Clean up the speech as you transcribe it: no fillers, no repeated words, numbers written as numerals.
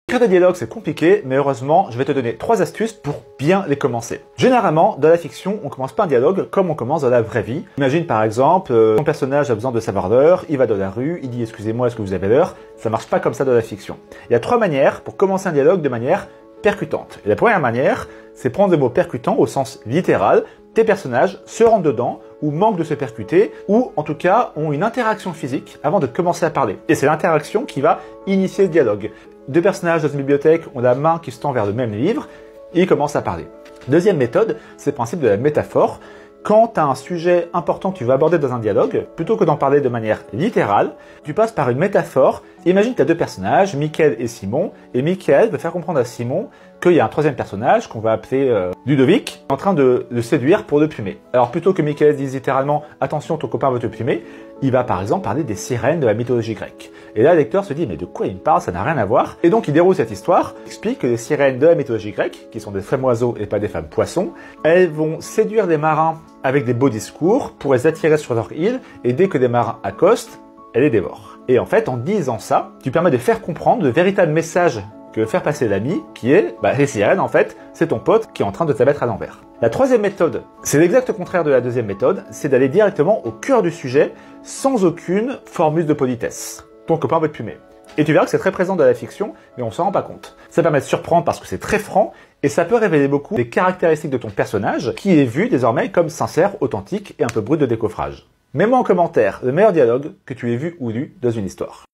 Écrire des dialogues, c'est compliqué, mais heureusement, je vais te donner 3 astuces pour bien les commencer. Généralement, dans la fiction, on commence pas un dialogue comme on commence dans la vraie vie. Imagine par exemple, ton personnage a besoin de savoir l'heure, il va dans la rue, il dit « Excusez-moi, est-ce que vous avez l'heure ?» Ça marche pas comme ça dans la fiction. Il y a 3 manières pour commencer un dialogue de manière percutante. Et la première manière, c'est prendre des mots percutants au sens littéral. Tes personnages se rendent dedans, ou manquent de se percuter, ou en tout cas ont une interaction physique avant de commencer à parler. Et c'est l'interaction qui va initier le dialogue. 2 personnages dans une bibliothèque ont la main qui se tend vers le même livre, et ils commencent à parler. Deuxième méthode, c'est le principe de la métaphore. Quand tu as un sujet important que tu vas aborder dans un dialogue, plutôt que d'en parler de manière littérale, tu passes par une métaphore. Imagine que tu as 2 personnages, Michael et Simon, et Michael veut faire comprendre à Simon qu'il y a un 3e personnage qu'on va appeler Ludovic, en train de le séduire pour le plumer. Alors plutôt que Michael dise littéralement « Attention, ton copain veut te plumer », il va par exemple parler des sirènes de la mythologie grecque. Et là, le lecteur se dit « Mais de quoi il me parle? Ça n'a rien à voir ». Et donc il déroule cette histoire, explique que les sirènes de la mythologie grecque, qui sont des femmes oiseaux et pas des femmes poissons, elles vont séduire des marins avec des beaux discours pour les attirer sur leur île, et dès que des marins accostent, elles les dévorent. Et en fait, en disant ça, tu permets de faire comprendre le véritable message que veut faire passer l'ami, qui est, les sirènes en fait, c'est ton pote qui est en train de te mettre à l'envers. La 3e méthode, c'est l'exact contraire de la 2e méthode, c'est d'aller directement au cœur du sujet, sans aucune formule de politesse. Ton copain veut te plumer. Et tu verras que c'est très présent dans la fiction, mais on s'en rend pas compte. Ça permet de surprendre parce que c'est très franc, et ça peut révéler beaucoup des caractéristiques de ton personnage, qui est vu désormais comme sincère, authentique et un peu brut de décoffrage. Mets-moi en commentaire le meilleur dialogue que tu aies vu ou lu dans une histoire.